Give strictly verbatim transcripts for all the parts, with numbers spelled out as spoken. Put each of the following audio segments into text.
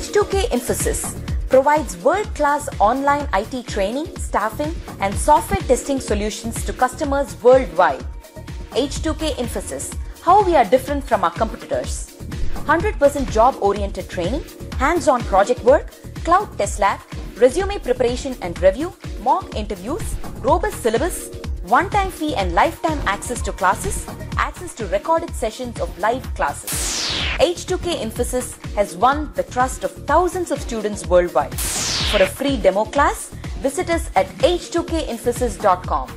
H two K Infosys provides world-class online I T training, staffing, and software testing solutions to customers worldwide. H two K Infosys, how we are different from our competitors. one hundred percent job-oriented training, hands-on project work, cloud test lab, resume preparation and review, mock interviews, robust syllabus, one-time fee and lifetime access to classes, access to recorded sessions of live classes. H two K Infosys has won the trust of thousands of students worldwide. For a free demo class, visit us at h two k infosys dot com.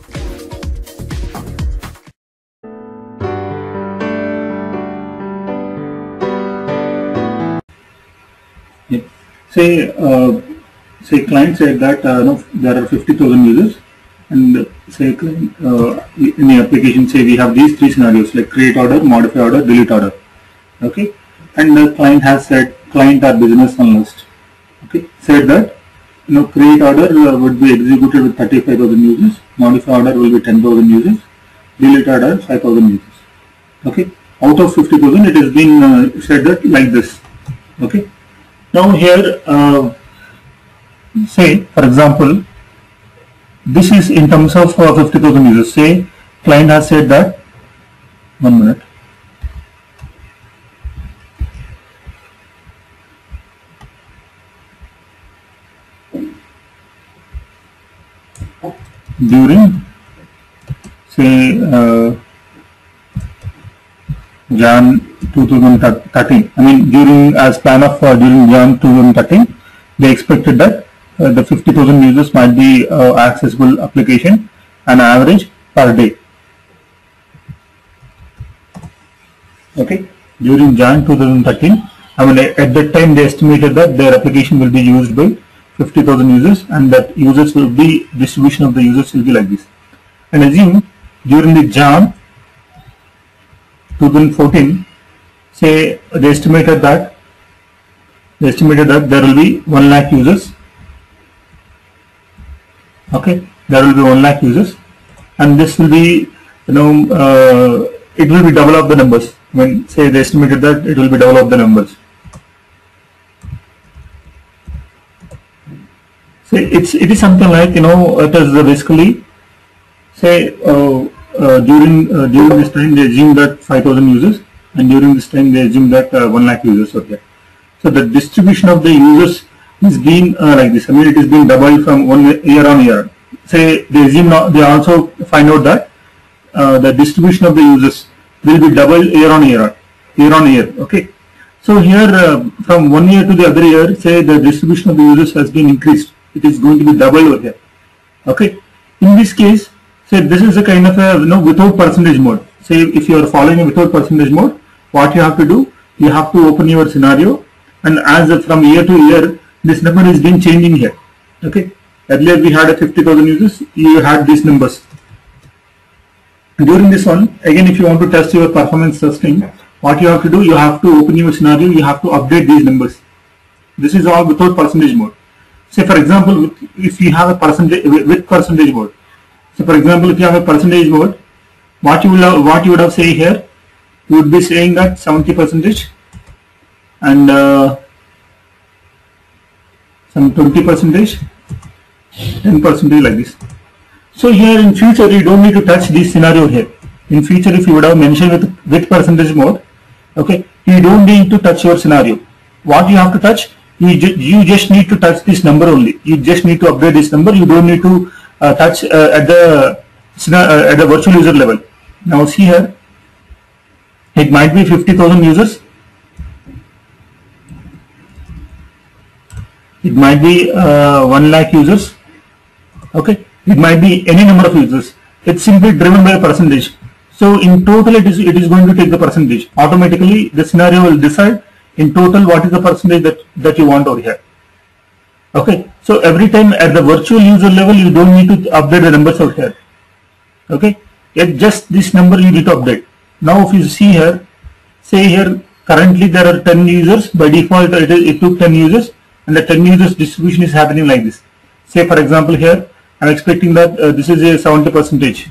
Yeah. Say, uh, say client said that uh, no, there are fifty thousand users, and uh, say uh, in the application, say we have these three scenarios like create order, modify order, delete order. Okay, and the client has said client or business analyst. Okay, said that you know create order uh, would be executed with thirty-five thousand users, modify order will be ten thousand users, delete order five thousand users. Okay, out of fifty thousand, it has been uh, said that like this. Okay, now here uh, say for example, this is in terms of uh, fifty thousand users. Say client has said that one minute. During say uh, Jan twenty thirteen, I mean during as plan of uh, during Jan twenty thirteen, they expected that uh, the fifty thousand users might be uh, accessible application on average per day. Okay, during Jan twenty thirteen, I mean at that time they estimated that their application will be used by fifty thousand users, and that users will be distribution of the users will be like this. And assume during the Jan twenty fourteen, say they estimated that they estimated that there will be one lakh users. Okay, there will be one lakh users, and this will be you know uh, it will be double of the numbers. When say they estimated that it will be double of the numbers. Say it's it is something like you know it is basically say uh, uh, during uh, during this time they assume that five thousand users, and during this time they assume that uh, one lakh users are there. So the distribution of the users is being uh, like this. I mean it is being doubled from one year on year. Say they assume now they also find out that uh, the distribution of the users will be double year on year year on year. Okay. So here uh, from one year to the other year, say the distribution of the users has been increased. It is going to be double over here. Okay. In this case, say this is a kind of a you know without percentage mode. Say if you are following a without percentage mode, what you have to do, you have to open your scenario, and as a, from year to year, this number is being changing here. Okay. Earlier we had a fifty thousand users, you had these numbers. During this one, again if you want to test your performance testing, what you have to do, you have to open your scenario, you have to update these numbers. This is all without percentage mode. Say for example, if you have a percentage with percentage mode. So for example, if you have a percentage mode, what you will have, what you would have say here, you would be saying that seventy percentage and uh, some twenty percentage, ten percentage like this. So here in future you don't need to touch this scenario here. In future, if you would have mentioned with with percentage mode, okay, you don't need to touch your scenario. What you have to touch, you ju you just need to touch this number only. You just need to update this number. You don't need to uh, touch uh, at the uh, at the virtual user level. Now see here, it might be fifty thousand users. It might be uh, one lakh users. Okay, it might be any number of users. It's simply driven by a percentage. So in total, it is it is going to take the percentage. Automatically, the scenario will decide in total what is the percentage that that you want over here. Okay, so every time at the virtual user level, you don't need to update the numbers over here. Okay, yet just this number you need to update. Now, if you see here, say here currently there are ten users. By default, it, it took ten users, and the ten users distribution is happening like this. Say for example here, I'm expecting that uh, this is a seventy percentage.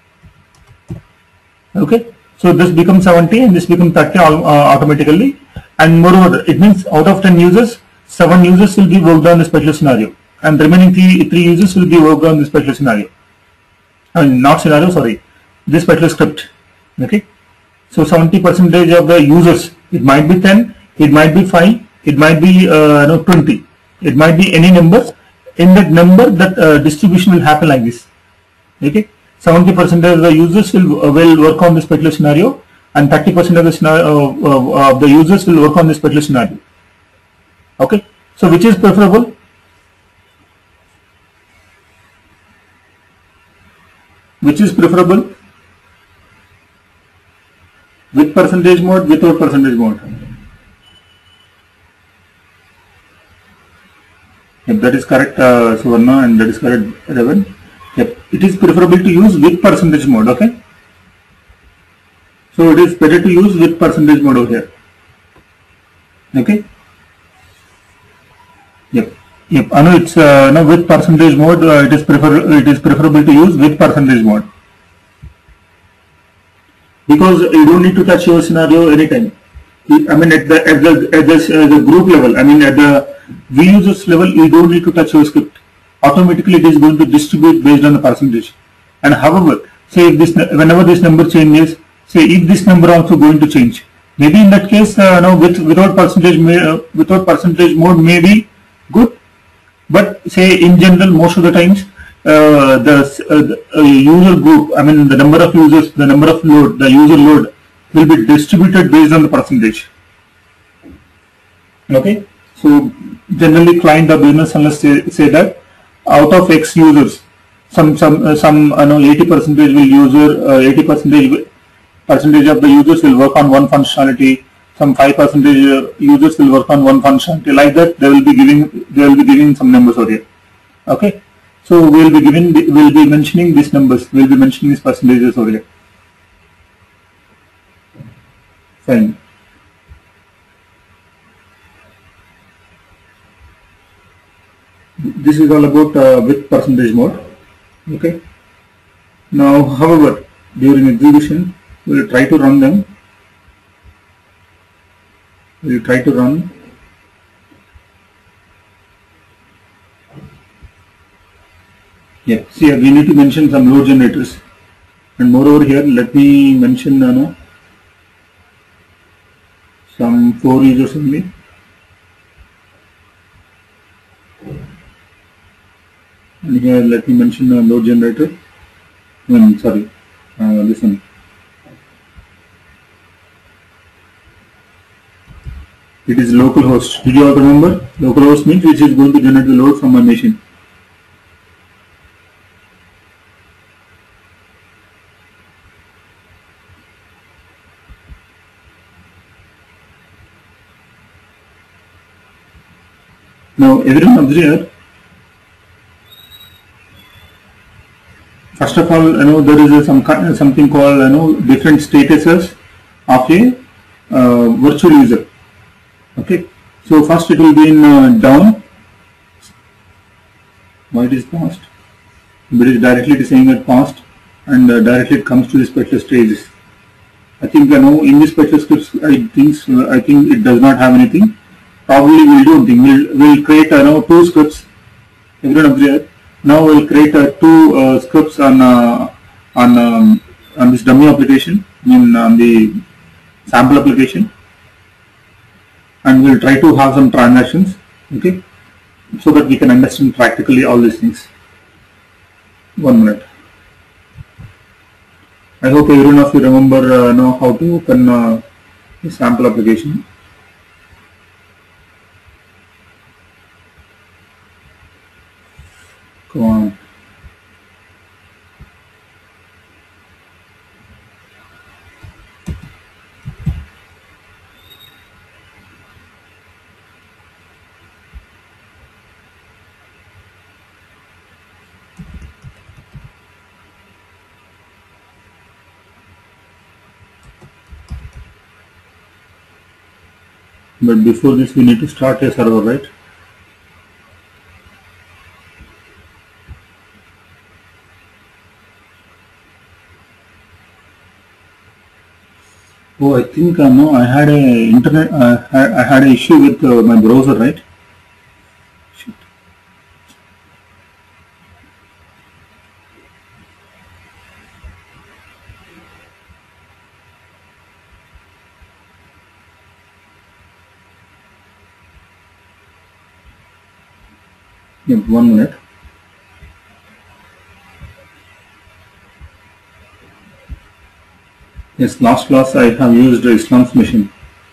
Okay, so this becomes seventy and this becomes thirty uh, automatically. And moreover, it means out of ten users, seven users will be worked on the special scenario, and the remaining three, three users will be worked on the special scenario. I mean, not scenario, sorry, this particular script. Okay. So seventy percentage of the users, it might be ten, it might be five, it might be uh, no, twenty, it might be any number. In that number, that uh, distribution will happen like this. Okay. seventy percent of the users will, uh, will work on this particular scenario, and thirty percent of the scenario, uh, uh, of the users will work on this particular scenario. Okay. So which is preferable? Which is preferable? With percentage mode, without percentage mode? Yep, that is correct, uh, Suvarna, and that is correct, Ravan. Yep, it is preferable to use with percentage mode. Okay. So it is better to use with percentage mode over here. Okay. Yep. Yep. I know it's uh, no, with percentage mode. Uh, it is prefer it is preferable to use with percentage mode, because you don't need to touch your scenario anytime. I mean, at the at the at the, uh, the group level. I mean, at the V users level, you don't need to touch your script. Automatically, it is going to distribute based on the percentage. And however, say if this whenever this number changes, say if this number also going to change, maybe in that case, uh, no, with without percentage may, uh, without percentage mode may be good. But say in general, most of the times, uh, the, uh, the uh, user group, I mean the number of users, the number of load, the user load will be distributed based on the percentage. Okay. So generally, client or business analyst say, say that out of X users, some some uh, some uh, no, eighty percentage will user uh, eighty percentage percentage of the users will work on one functionality. Some five percentage uh, users will work on one functionality. Like that, they will be giving they will be giving some numbers over here. Okay. So we will be giving we will be mentioning these numbers. We will be mentioning these percentages over here. Fine. This is all about uh, with percentage mode. Okay. Now, however, during execution, we will try to run them. We will try to run. Yeah. See, we need to mention some load generators, and moreover here, let me mention uh, no, some four users only. And here let me mention a load generator. Um, sorry, uh, listen. It is localhost. Did you all remember? Localhost means which is going to generate the load from my machine. Now everyone observe. First of all, you know there is a, some something called you know different statuses of a uh, virtual user. Okay, so first it will be in uh, down. Why it is past? But it is directly saying that past, and uh, directly it comes to the special stages. I think you know in this special scripts, I think uh, I think it does not have anything. Probably we'll do something. We'll we'll create uh, you know two scripts. Everyone observe. Now we'll create uh, two uh, scripts on uh, on um, on this dummy application, I mean on the sample application, and we'll try to have some transactions, okay, so that we can understand practically all these things. One minute. I hope everyone of you remember uh, know how to open uh, the sample application. Come on. But before this we need to start a server, right? Oh, I think uh, no, I had a internet. Uh, I, I had an issue with uh, my browser, right? Shit. Yeah, one minute. Yes, last class I have used Islam's machine.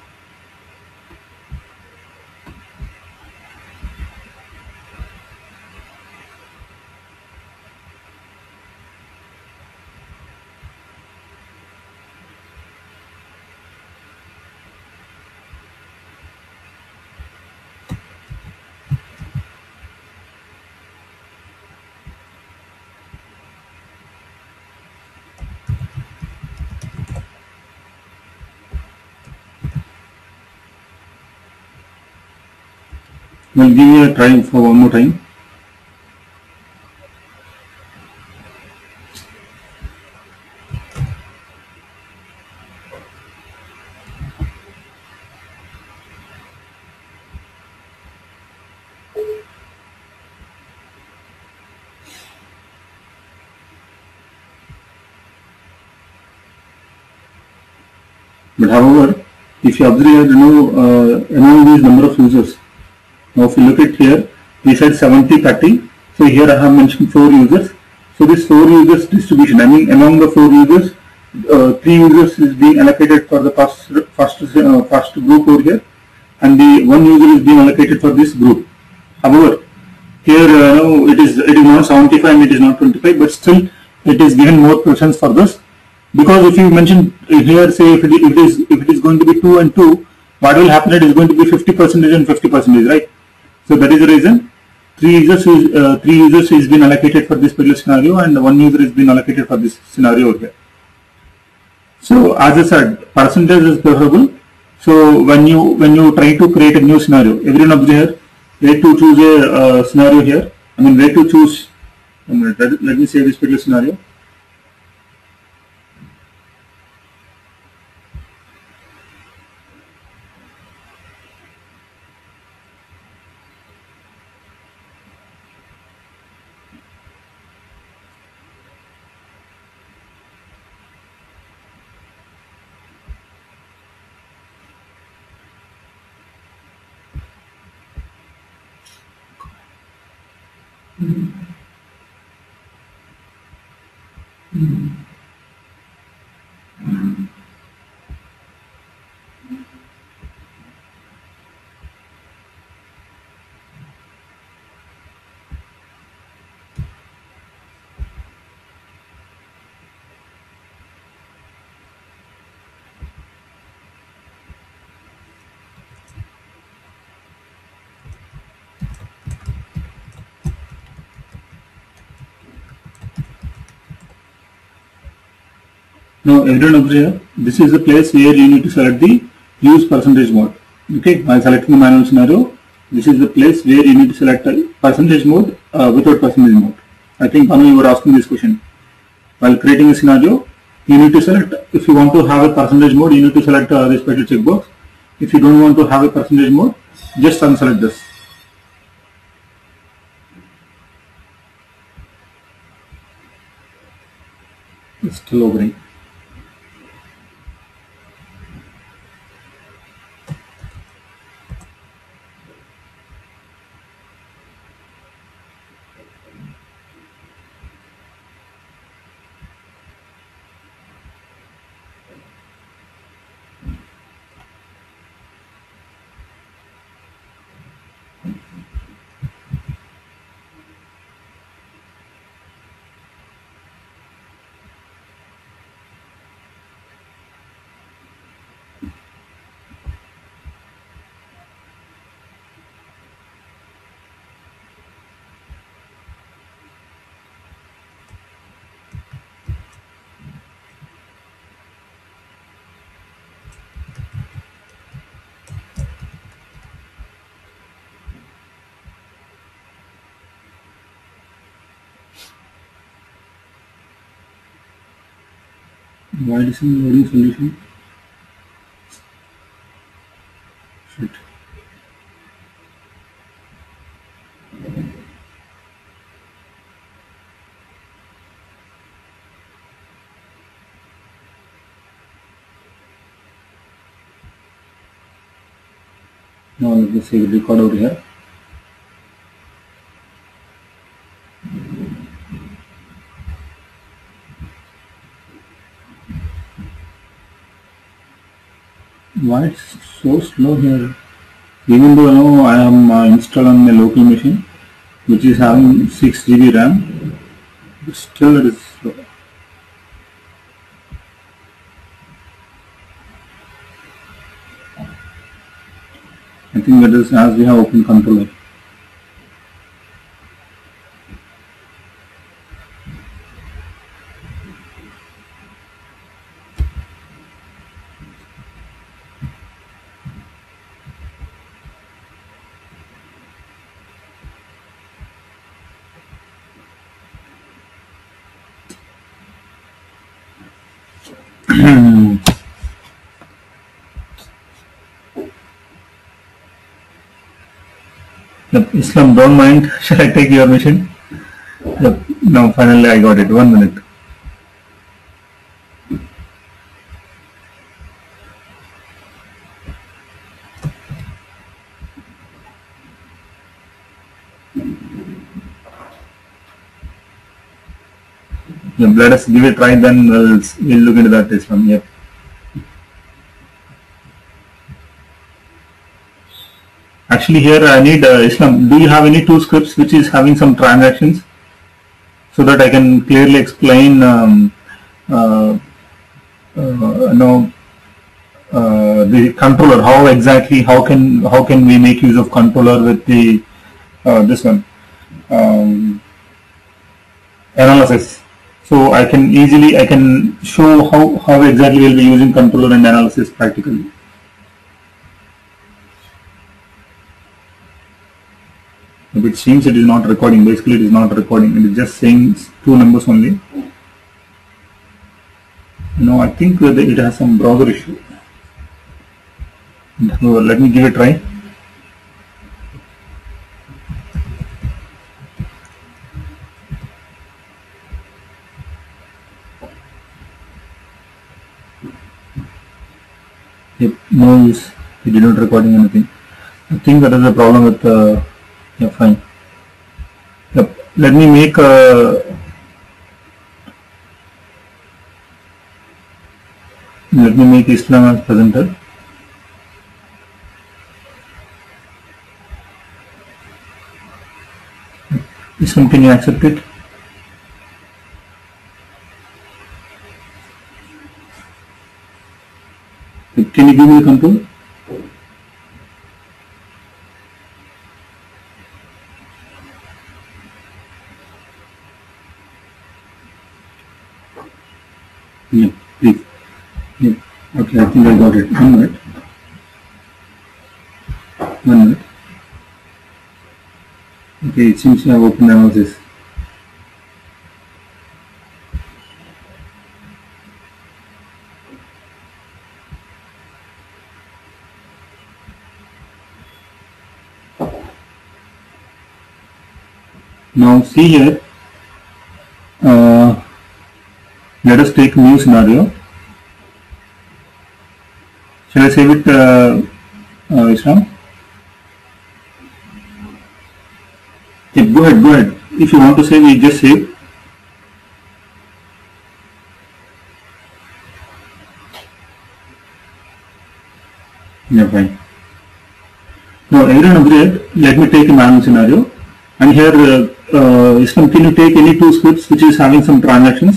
We'll give you a try for one more time. But however, if you observe, you know, uh, among these number of users, now if you look at here, we said seventy thirty. So here I have mentioned four users. So this four users distribution, I mean among the four users, uh, three users is being allocated for the first first uh, first group over here, and the one user is being allocated for this group. However, here uh, no, it is it is not seventy-five and it is not twenty-five, but still it is given more presence for this, because if you mention here, say if it, if it is if it is going to be two and two, what will happen? It is going to be fifty percentage and fifty percentage, right? So that is the reason three users is uh, three users is been allocated for this particular scenario, and one user is been allocated for this scenario over here. So as I said, percentage is preferable. So when you when you try to create a new scenario, everyone up here, where to choose a uh, scenario here. I mean, where to choose. Let, let me say this particular scenario. Now everyone over here, this is the place where you need to select the use percentage mode. Okay, by selecting the manual scenario, this is the place where you need to select a percentage mode uh, without percentage mode. I think Anu, you were asking this question. While creating a scenario, you need to select, if you want to have a percentage mode, you need to select uh, this special checkbox. If you don't want to have a percentage mode, just unselect this. It's still opening. Why isn't loading solution? Shit. Now let me see the record over here. Why it's so slow here? Even though I know I am uh, installed on my local machine, which is having six G B RAM, but still it is slow. I think that is as we have open controller. Yep, Islam, don't mind. Shall I take your machine? Yep. Now finally I got it. One minute. Yep, let us give it a try, then we'll, we'll look into that Islam. Yep. Actually here I need uh, Islam. Do you have any two scripts which is having some transactions, so that I can clearly explain um, uh, uh, you know, uh, the controller, how exactly how can how can we make use of controller with the uh, this one um, analysis. So I can easily I can show how how exactly we'll be using controller and analysis practically. It seems it is not recording. Basically, it is not recording. It is just saying two numbers only. No, I think it has some browser issue. So let me give it a try. Yep, no use. It did not recording anything. I think that is a problem with. Uh, Yeah, fine. Yep. Let me make a let me make Islam as presenter. Islam, can you accept it? Can you give me the control? Yeah, please. Yeah. Okay, I think I got it. One minute. One minute. Okay, it seems to have opened analysis. Now see here. Uh, Let us take new scenario. Shall I save it, uh, uh, Islam? Yeah, go ahead, go ahead. If you want to save, you just save. Yeah, fine. Now, everyone agreed. Let me take a manual scenario. And here, uh, uh, Islam, can you take any two scripts which is having some transactions?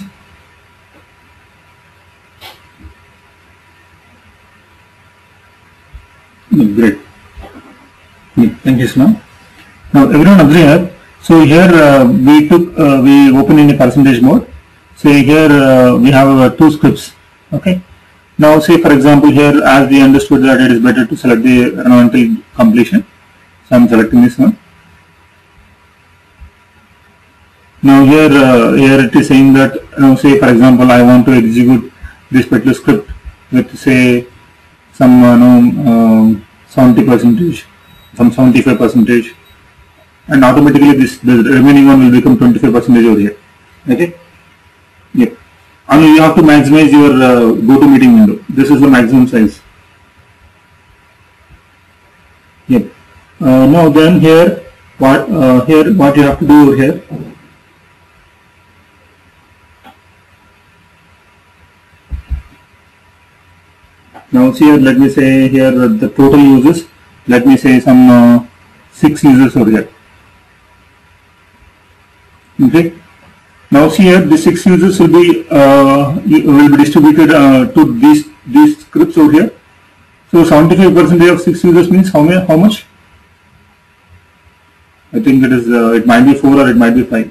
Great. Thank you, Islam. Now everyone agree here. So here uh, we took uh, we open in a percentage mode. So here uh, we have uh, two scripts. Okay. Now say for example here, as we understood that it is better to select the run until completion. So I am selecting this one. Now here uh, here it is saying that you know, say for example I want to execute this particular script with say some uh, no, um, seventy percentage, some seventy-five percentage, and automatically this the remaining one will become twenty-five percentage over here. Okay. Yep. And you have to maximize your uh, GoToMeeting window. This is the maximum size. Yep. Uh, now then here, what uh, here what you have to do over here. Now see here, let me say here uh, the total users, let me say some uh, six users over here. Okay. Now see here, the six users will be uh, will be distributed uh, to these these scripts over here. So seventy-five percent of six users means how many? How much? I think it is. Uh, it might be four or it might be five.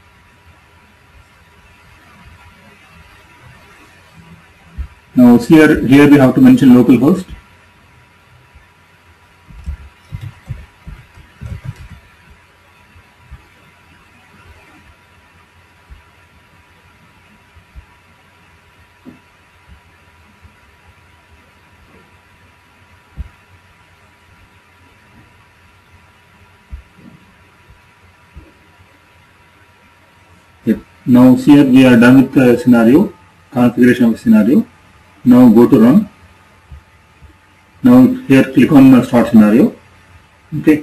Now here, here we have to mention localhost. Yep. Now here we are done with the scenario, configuration of the scenario. Now go to run. Now here click on start scenario. Okay.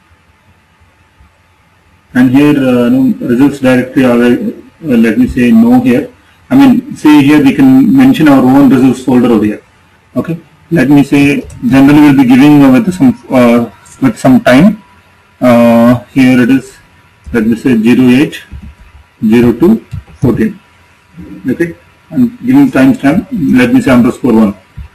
And here uh, no, results directory, uh, let me say no here. I mean, say here we can mention our own results folder over here. Okay. Let me say generally we'll be giving uh, with some uh, with some time. Uh, here it is. Let me say zero eight zero two fourteen. Okay. And giving timestamp, let me say underscore one.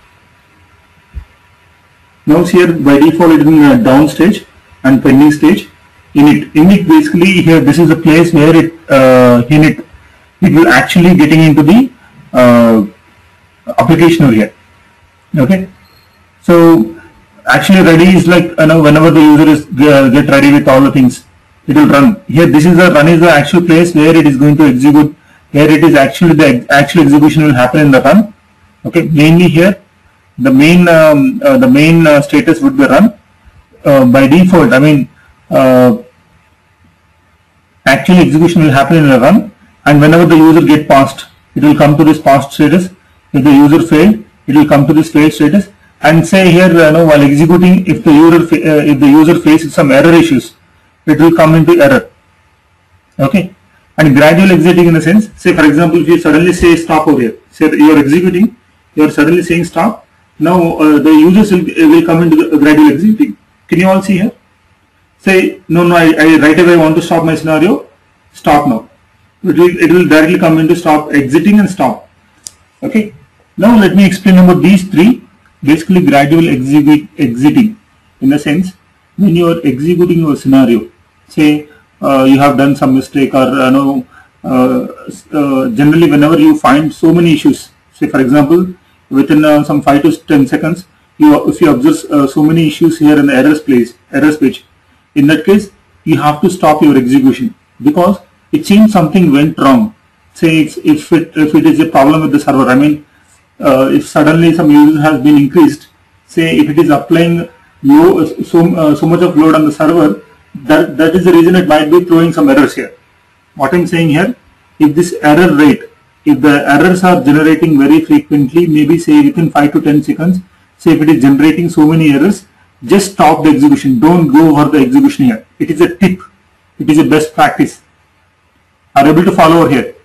Now here by default it is in a down stage and pending stage. Init, init basically here this is the place where it uh, init it will actually getting into the uh, application over here. Okay, so actually ready is like you know whenever the user is uh, get ready with all the things, it will run. Here this is the run is the actual place where it is going to execute. Here it is actually the actual execution will happen in the run. Okay, mainly here the main um, uh, the main uh, status would be run uh, by default. I mean, uh, actual execution will happen in the run, and whenever the user get passed, it will come to this passed status. If the user failed, it will come to this failed status. And say here, you know, while executing, if the user uh, if the user faces some error issues, it will come into error. Okay. And gradual exiting in the sense, say for example, if you suddenly say stop over here, say you are executing, you are suddenly saying stop. Now uh, the users will, will come into the gradual exiting. Can you all see here? Say no, no, I, I right away want to stop my scenario. Stop now. It will, it will directly come into stop, exiting and stop. Okay. Now let me explain about these three. Basically, gradual execute exiting in the sense when you are executing your scenario, say. Uh, you have done some mistake or uh, no, uh, uh, generally whenever you find so many issues, say for example within uh, some five to ten seconds, you if you observe uh, so many issues here in the errors place, errors page, in that case you have to stop your execution because it seems something went wrong. Say it's, if it if it is a problem with the server, I mean uh, if suddenly some users has been increased, say if it is applying low so uh, so much of load on the server. That, that is the reason it might be throwing some errors here. What I'm saying here, if this error rate, if the errors are generating very frequently, maybe say within five to ten seconds, say if it is generating so many errors, just stop the execution. Don't go over the execution here. It is a tip. It is a best practice. Are you able to follow over here?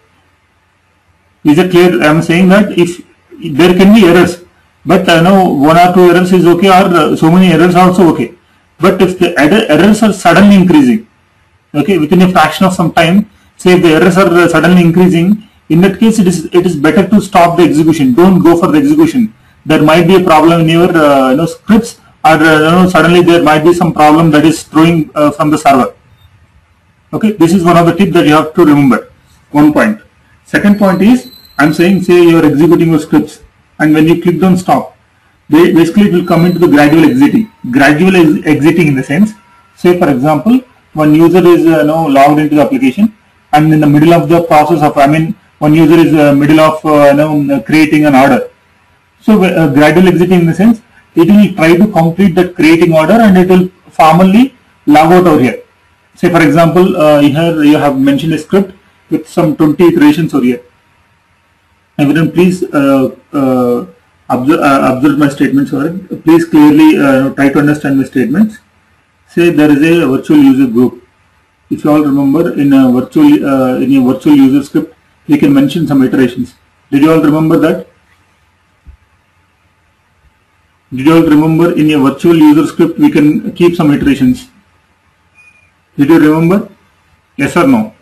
Is it clear? I am saying that if there can be errors, but I know one or two errors is okay or uh, so many errors are also okay. But if the errors are suddenly increasing, okay, within a fraction of some time, say if the errors are suddenly increasing, in that case it is it is better to stop the execution. Don't go for the execution. There might be a problem in your uh, you know scripts, or uh, you know suddenly there might be some problem that is throwing uh, from the server. Okay, this is one of the tips that you have to remember. One point. Second point is I'm saying say you are executing your scripts, and when you click on stop, basically it will come into the gradual exiting. Gradual ex exiting in the sense, say for example, one user is uh, now logged into the application, and in the middle of the process of, I mean, one user is uh, middle of uh, you know, creating an order. So uh, gradual exiting in the sense, it will try to complete that creating order and it will formally log out over here. Say for example, uh, here you have mentioned a script with some twenty iterations over here. Everyone please uh, uh, observe, uh, observe my statements over it. Please clearly uh, try to understand my statements. Say there is a virtual user group. If you all remember, in a virtual uh, in a virtual user script, we can mention some iterations. Did you all remember that? Did you all remember in a virtual user script we can keep some iterations? Did you remember? Yes or no?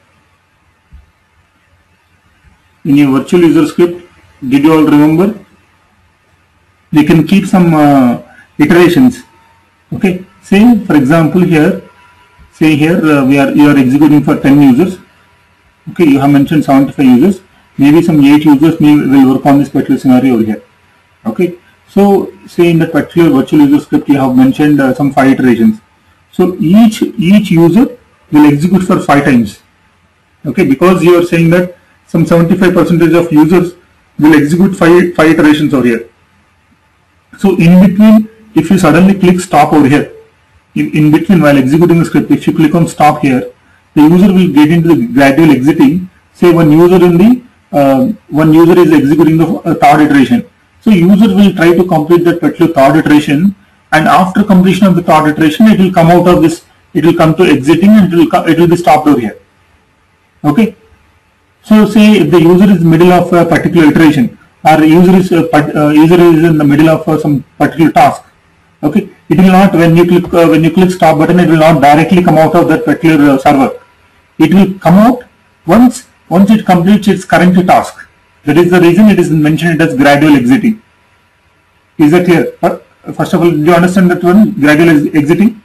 In a virtual user script, did you all remember? We can keep some uh, iterations. Okay. Say for example here, say here uh, we are you are executing for ten users. Okay, you have mentioned seventy-five users. Maybe some eight users may will work on this particular scenario over here. Okay. So say in that particular virtual user script you have mentioned uh, some five iterations. So each each user will execute for five times. Okay, because you are saying that some seventy-five percent of users will execute five five iterations over here. So in between, if you suddenly click stop over here, in, in between while executing the script, if you click on stop here, the user will get into the gradual exiting. Say one user in the uh, one user is executing the uh, third iteration. So user will try to complete that particular third iteration, and after completion of the third iteration, it will come out of this. It will come to exiting, and it will come, it will be stopped over here. Okay. So say if the user is middle of a particular iteration, or user is uh, uh, user is in the middle of uh, some particular task. Okay, it will not when you click uh, when you click stop button, it will not directly come out of that particular uh, server. It will come out once once it completes its current task. That is the reason it is mentioned as gradual exiting. Is that clear? First of all, do you understand that one, gradual ex exiting?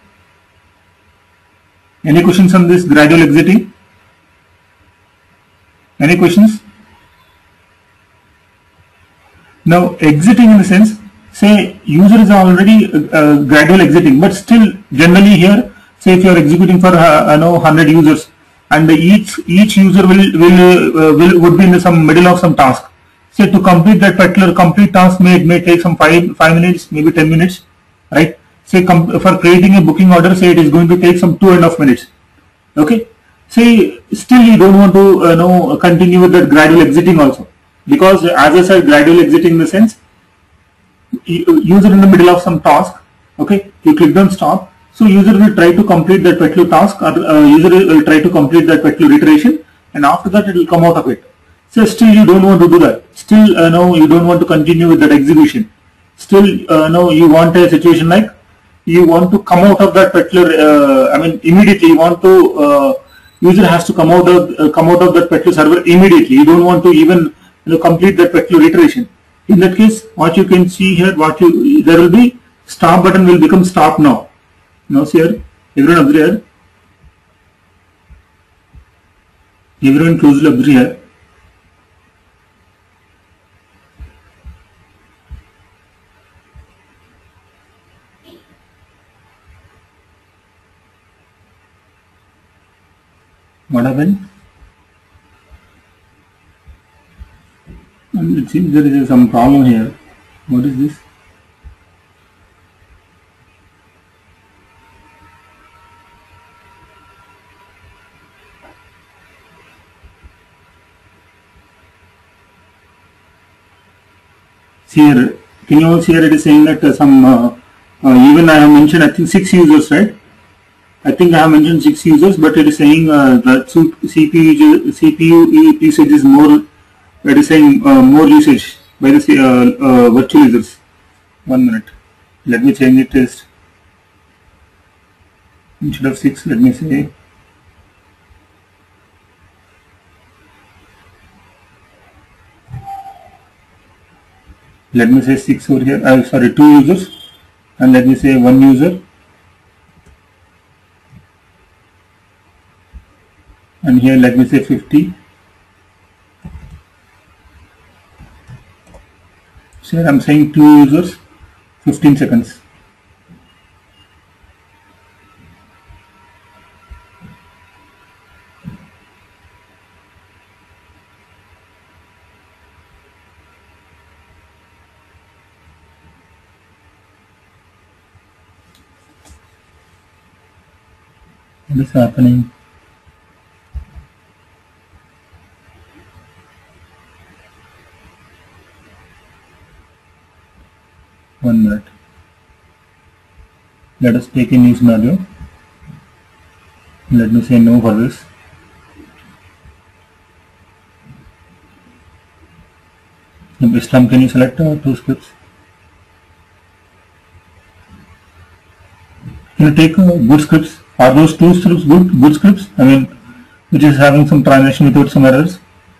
Any questions on this gradual exiting? Any questions? Now, exiting in the sense, say user is already uh, gradual exiting, but still generally here, say if you are executing for uh, I know one hundred users, and each each user will will uh, will would be in some middle of some task. Say to complete that particular complete task may may take some five five minutes, maybe ten minutes, right? Say for creating a booking order, say it is going to take some two and a half minutes. Okay. Say still you don't want to uh, know continue with that gradual exiting also, because as I said, gradual exiting in the sense user in the middle of some task. Okay, you click on stop. So user will try to complete that particular task, or uh, user will try to complete that particular iteration, and after that it will come out of it. So still you don't want to do that. Still uh, no, you don't want to continue with that execution. Still uh, no, you want a situation like you want to come out of that particular. Uh, I mean immediately you want to. Uh, user has to come out of uh, come out of that particular server immediately. You don't want to even you know complete that particular iteration. In that case, what you can see here, what you there will be stop button will become stop now. Now see here, everyone observe here. Everyone closely observe here. What happened? And it seems there is some problem here. What is this? Here, can you all see here it is saying that uh, some, uh, uh, even I have mentioned I think six users, right? I think I have mentioned six users, but it is saying uh, that C P U, C P U usage is more, it is saying uh, more usage by the uh, uh, virtual users. One minute, let me change the test. Instead of six, let me say let me say six over here. I'm uh, sorry, two users, and let me say one user, and here let me say fifty. So here I'm saying two users, fifteen seconds. What is happening? One minute. Let us take a new scenario. Let me say no for this. Islam, can you select uh, two scripts? Can you take uh, good scripts? Are those two scripts good? Good scripts? I mean, which is having some translation without some errors?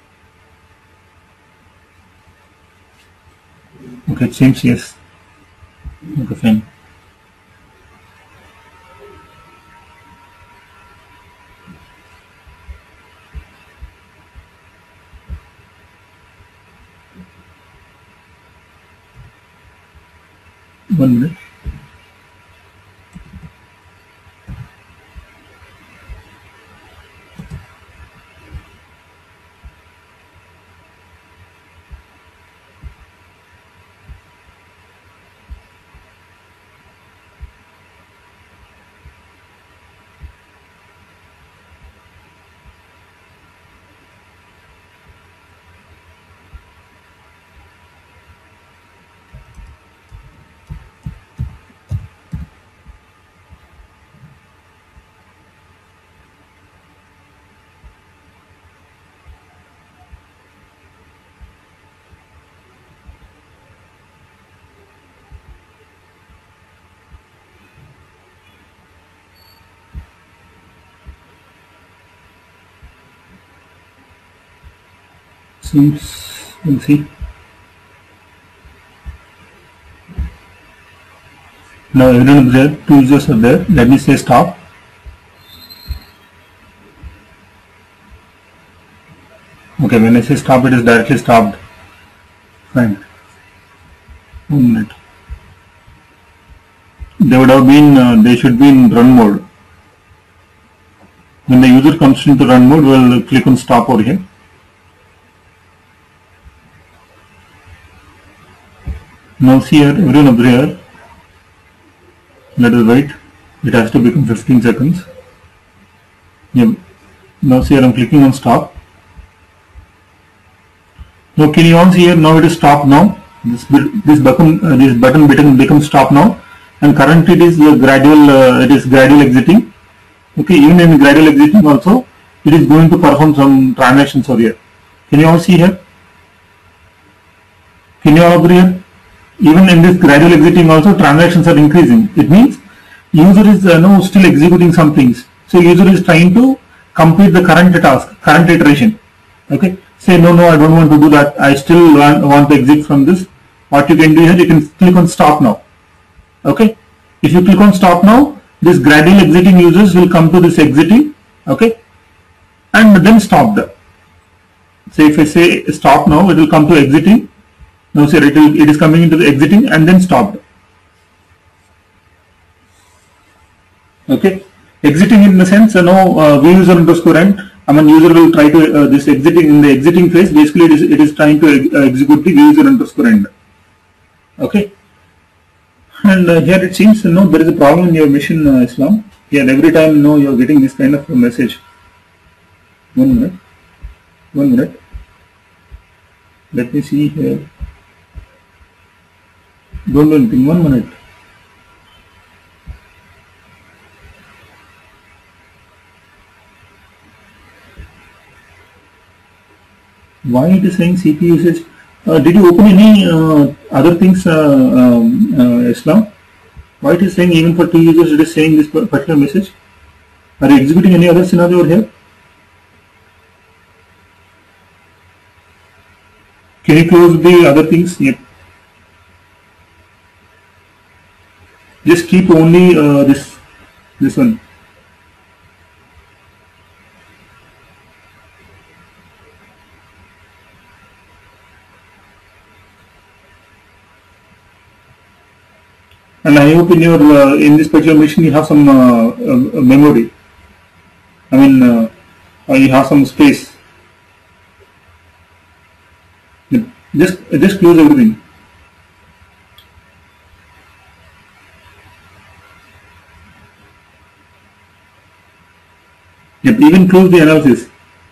Okay, it seems yes. Okay, fine. One minute. Seems, we'll see. Now everyone is there, two users are there. Let me say stop. Okay, when I say stop, it is directly stopped. Fine. One minute. They would have been, uh, they should be in run mode. When the user comes into run mode, we'll click on stop over here. Now see here, everyone over here. Let us wait. It has to become fifteen seconds. Yeah. Now see here, I'm clicking on stop. Now can you all see here? Now it is stop now. This this button uh, this button button becomes stop now, and currently it is uh, gradual. Uh, it is gradual exiting. Okay, even in gradual exiting also, it is going to perform some transactions over here. Can you all see here? Can you all over here? Even in this gradual exiting also, transactions are increasing. It means user is uh, now still executing some things. So user is trying to complete the current task, current iteration. Okay. Say no, no, I don't want to do that. I still want, want to exit from this. What you can do here, you can click on stop now. Okay. If you click on stop now, this gradual exiting users will come to this exiting. Okay. And then stop the. Say if I say stop now, it will come to exiting. Now say it, will, it is coming into the exiting and then stopped. Okay. Exiting in the sense, uh, no uh, view user underscore end. I mean, user will try to uh, this exiting in the exiting phase. Basically, it is it is trying to ex uh, execute the view user underscore end. Okay. And uh, here it seems, you know, there is a problem in your machine, uh, Islam. Here every time, you know, you are getting this kind of a message. One minute. One minute. Let me see here. Don't do anything. One minute. Why it is saying C P U usage? Uh, did you open any uh, other things, uh, um, uh, Islam? Why it is saying even for two users it is saying this particular message? Are you executing any other scenario over here? Can you close the other things? Yep. Just keep only uh, this this one. And I hope in your uh, in this particular machine you have some uh, uh, memory. I mean, uh, you have some space. Just just close everything. Yep, even close the analysis.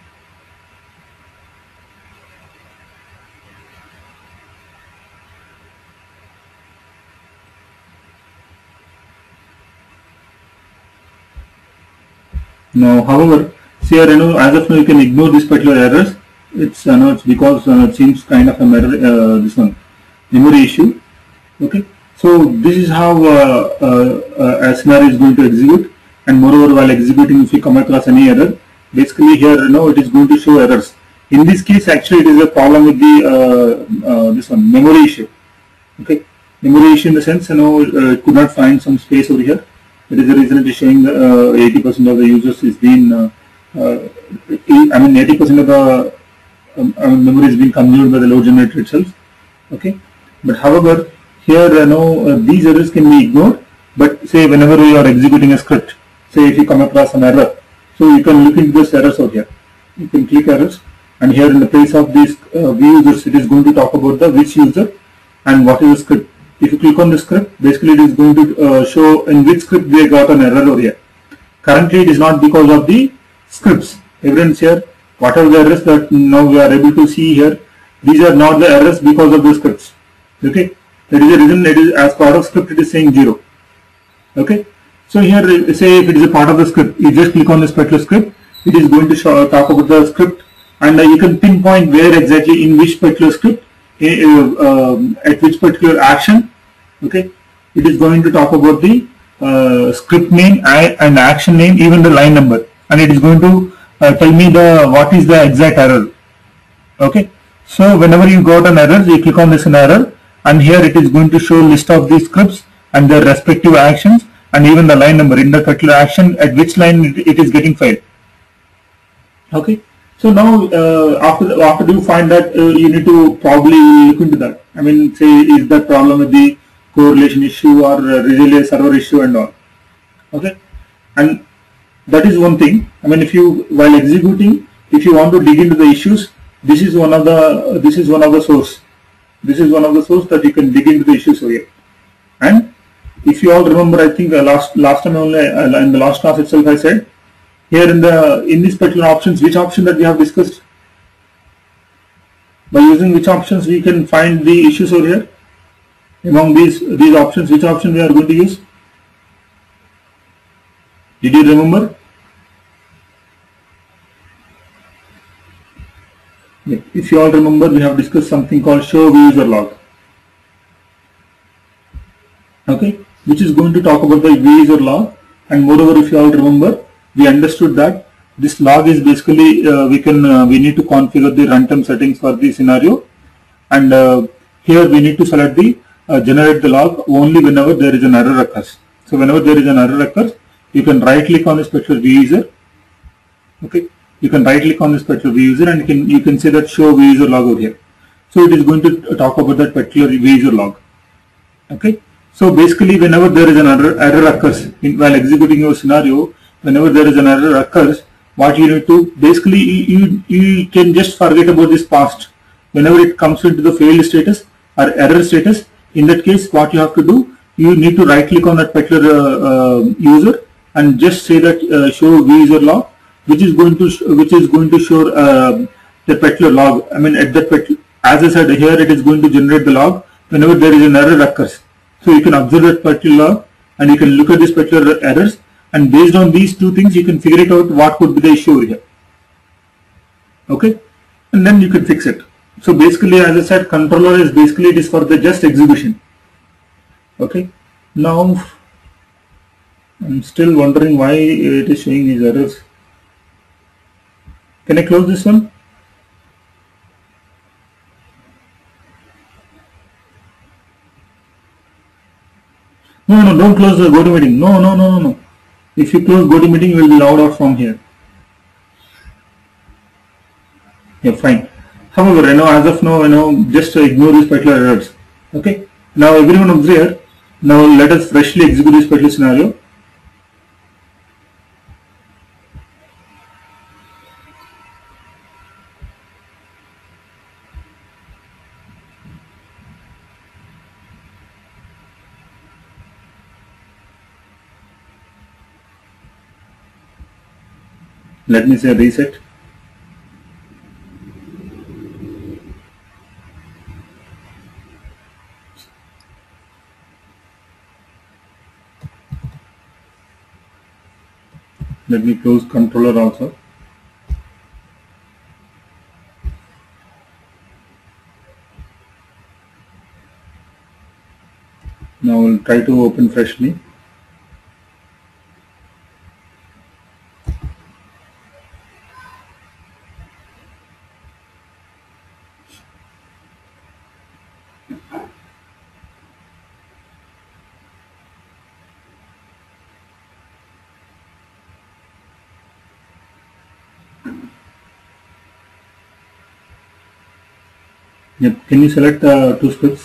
Now, however, see here, you know, as of now, you can ignore these particular errors. It's, uh, no, it's because uh, it seems kind of a error, uh, this one, memory issue. Okay, so this is how uh, uh, uh, a scenario is going to execute, and moreover, while executing, if you come across any error, basically here, you know, it is going to show errors. In this case, actually, it is a problem with the uh, uh, this one memory issue. Okay, memory issue in the sense, you know, uh, it could not find some space over here. That is the reason it is showing uh, eighty percent of the users is being, uh, uh, I mean, eighty percent of the um, uh, memory is being consumed by the load generator itself. Okay, but however, here, you know, uh, these errors can be ignored. But say whenever you are executing a script, say if you come across an error, so you can look into this errors over here. You can click errors, and here in the place of these uh, view users, it is going to talk about the which user and what is the script. If you click on the script, basically it is going to uh, show in which script they got an error over here. Currently, it is not because of the scripts. Evidence here, whatever the errors that now we are able to see here, these are not the errors because of the scripts. Okay, that is the reason it is as part of script it is saying zero. Okay, so here say if it is a part of the script, you just click on this particular script, it is going to show, talk about the script, and uh, you can pinpoint where exactly in which particular script, uh, uh, at which particular action. Okay, it is going to talk about the uh, script name and action name, even the line number, and it is going to uh, tell me the what is the exact error. Okay, so whenever you got an error, you click on this an error, and here it is going to show list of these scripts and their respective actions, and even the line number in the particular action at which line it, it is getting failed. Okay, so now uh, after the, after you find that, uh, you need to probably look into that. I mean, say is that problem with the correlation issue or uh, relay server issue and all. Okay, and that is one thing. I mean, if you while executing, if you want to dig into the issues, this is one of the uh, this is one of the source. This is one of the source that you can dig into the issues over here. And if you all remember, I think uh, last last time only uh, in the last class itself, I said here in the in these particular options, which option that we have discussed. By using which options we can find the issues over here. Among these these options, which option we are going to use? Did you remember? Yeah. If you all remember, we have discussed something called show view user log. Okay, which is going to talk about the view user log, and moreover, if you all remember, we understood that this log is basically uh, we can uh, we need to configure the runtime settings for the scenario, and uh, here we need to select the uh, generate the log only whenever there is an error occurs. So whenever there is an error occurs, you can right click on this particular view user. Okay, you can right click on this particular view user, and you can you can say that show view user log over here. So it is going to talk about that particular view user log. Okay, so basically whenever there is an error, error occurs in, while executing your scenario, whenever there is an error occurs, what you need to basically you, you, you can just forget about this past. Whenever it comes into the failed status or error status, in that case what you have to do, you need to right click on that particular uh, uh, user and just say that uh, show view user log, which is going to which is going to show uh, the particular log. I mean, at that particular, as I said here, it is going to generate the log whenever there is an error occurs. So you can observe that particular log and you can look at this particular errors, and based on these two things you can figure it out what could be the issue over here. Okay, and then you can fix it. So basically, as I said, controller is basically it is for the just execution. Okay, now I'm still wondering why it is showing these errors. Can I close this one? No, no, don't close the GoToMeeting. No, no, no, no, no. If you close GoToMeeting, you will be logged out from here. Yeah, fine. However, you know, as of now, you know, just ignore these particular errors. Okay. Now everyone over here. Now let us freshly execute this particular scenario. let me say reset. Let me close controller also. Now we'll try to open freshly. Yep. Can you select the uh, two scripts?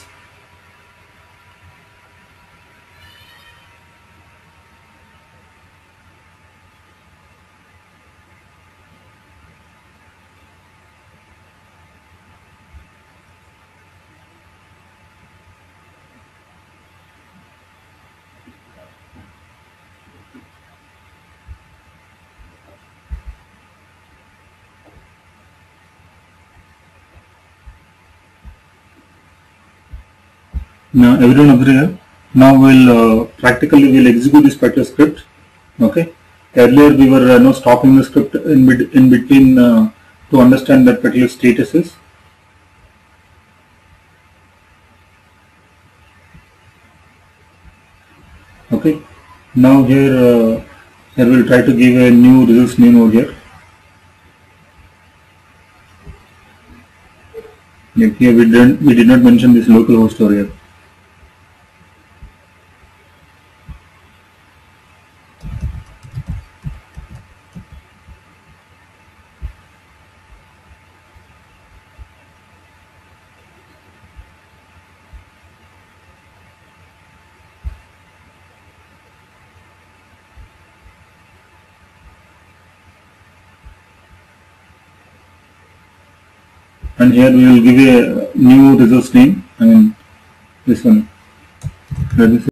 Now everyone agree here. Now we'll uh, practically we'll execute this particular script. Okay. Earlier we were uh, no stopping the script in mid, in between uh, to understand that particular statuses. Okay. Now here uh, here we'll try to give a new results name over here. Yep, here we didn't we did not mention this local host over here. And here we will give a new results name. I mean this one. Let me see.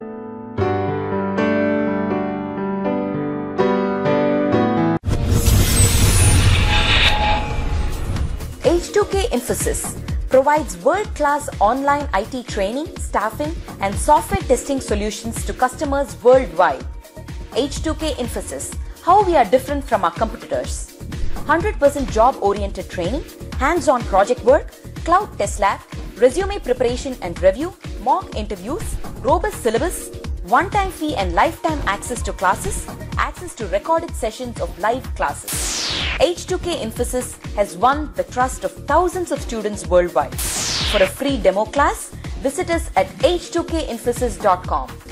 H two K Infosys provides world-class online I T training, staffing, and software testing solutions to customers worldwide. H two K Infosys, how we are different from our competitors. one hundred percent job-oriented training, hands-on project work, cloud test lab, resume preparation and review, mock interviews, robust syllabus, one-time fee and lifetime access to classes, access to recorded sessions of live classes. H two K Infosys has won the trust of thousands of students worldwide. For a free demo class, visit us at h two k infosys dot com.